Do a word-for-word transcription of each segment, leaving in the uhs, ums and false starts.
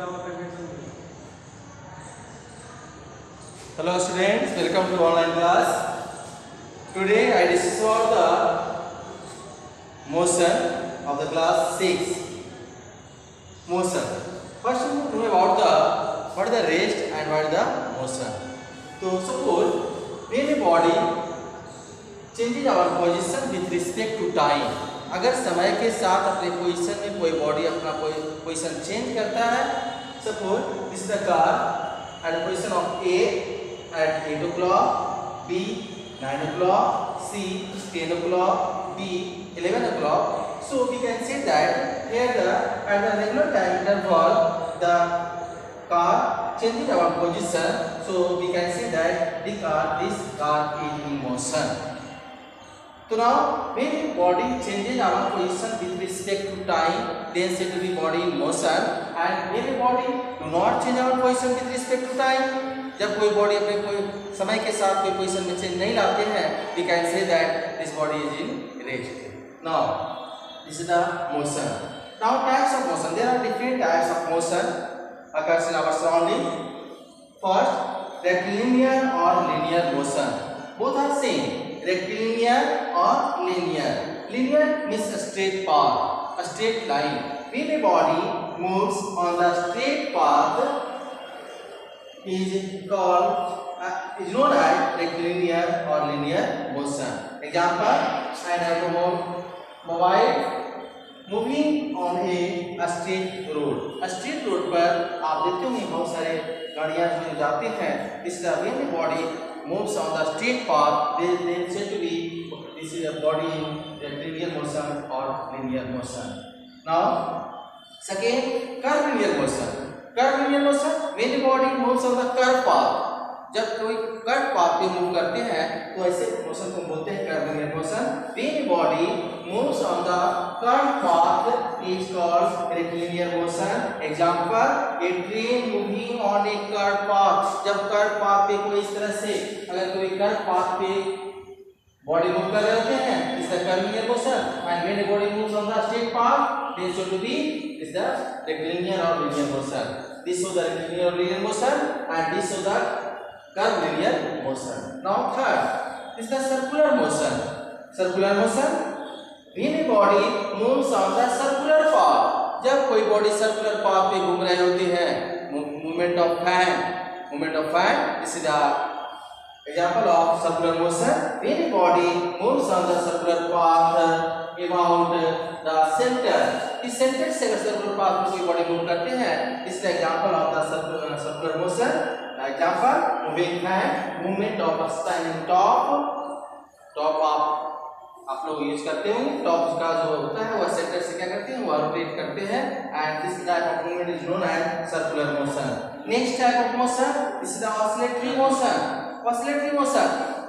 Hello students, welcome to online class. Today I discuss about the motion of the class six. Motion. First we know about the what is the rest and what is the motion. So suppose when a body changes our position with respect to time. अगर समय के साथ अपने position में कोई body अपना position change करता है, suppose this is the car at the position of a at eight o'clock, B nine o'clock, C ten o'clock, D eleven o'clock. So we can say that here the at the regular time interval the car changing our position. So we can say that the car this car is in motion. So now when body changes our position with respect to time, then said to be body in motion. And when a body do not change our position with respect to time, जब कोई body अपने कोई समय के साथ कोई position में change नहीं लाते हैं, we can say that this body is in rest. Now this is the motion. Now types of motion, there are different types of motion occurs in our surrounding. First, rectilinear or linear motion. Both are same, rectilinear or linear. Linear means a straight path, a straight line. When a body moves on the straight path is called uh, is known as rectilinear or linear motion. Example, an automobile moving on a, a straight road. A straight road पर आप देखते होंगे बहुत सारे गाड़ियाँ जो जाती हैं. This is the when the body moves on the straight path, they they said to be this is a body in rectilinear motion or linear motion. Now, second, curvilinear motion. Curve motion when the body moves on the curve path. जब कोई curve path पे move करते हैं तो ऐसे motion को बोलते हैं curve motion. when the body moves on the curve path is called rectilinear motion. Example, a train moving on a curve path. जब कर्व पाथ पे कोई इस तरह से अगर कोई कर्व पाथ पे बॉडी मूव कर रहे होते हैं, is the curvilinear motion. and when the body moves on the straight path, then should be is the rectilinear or linear motion. This shows the rectilinear or linear motion and this shows the curvilinear motion. Now third is the circular motion. Circular motion when a body moves on the circular path. जब कोई body circular path पे घूम रही होती है, movement of fan movement of fan this is the example of circular motion. When a body moves on the circular path about the center, इस centre से अगर सर्कुलर पाथ में कोई बॉडी मूव करते हैं, is the example of the circular motion. Example, moving fan, movement of a standing top. Top आप आप लोग यूज करते होंगे. टॉप का जो होता है वो सेंटर से क्या करते हैं, वो रोटेट करते हैं. And this type of movement is known as circular motion. Next type of motion is the oscillatory motion. Oscillatory motion,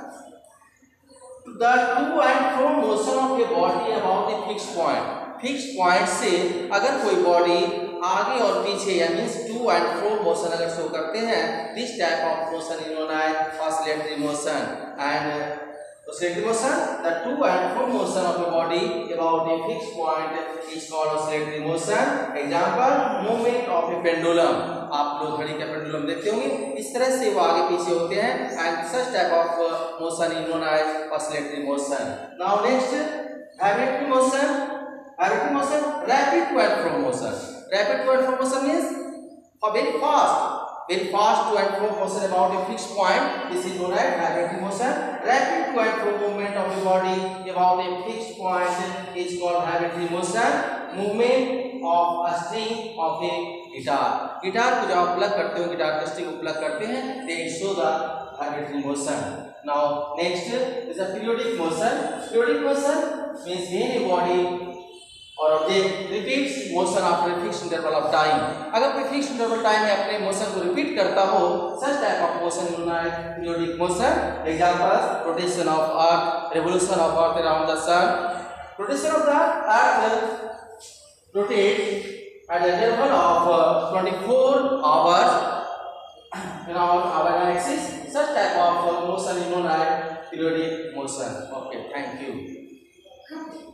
the to and fro motion of a body about a fixed point. Fixed point से अगर कोई body आगे और पीछे या means to and fro motion अगर show करते हैं, this type of motion is known as oscillatory motion. And oscillatory motion, the to and fro motion of a body about a fixed point is called oscillatory motion. Example, movement of a pendulum. आप लोग घड़ी का pendulum देखते होंगे, इस तरह से वो आगे पीछे होते हैं. And such type of motion is known as oscillatory motion. Now next, vibratory motion. Vibratory motion rapid to and fro motion. Rapid to and fro motion means very fast very fast to and fro motion about a fixed point. This is known as vibratory motion. Rapid to and fro movement of the body about a fixed point is called vibratory motion. Movement of a string of a guitar. Guitar को जब आप plug करते हो, guitar के string को plug करते हैं, they show the vibratory motion. Now next is a periodic motion. Periodic motion means when a body और object repeats motion after a fixed interval of time. अगर कोई फिक्स्ड इंटरवल टाइम में अपने motion को repeat करता हो, such type of motion known as periodic motion. Examples, rotation of earth, revolution of earth around the sun. Rotation of the earth rotate at the interval of twenty-four hours around our axis. Such type of motion is known as periodic motion. Okay, thank you.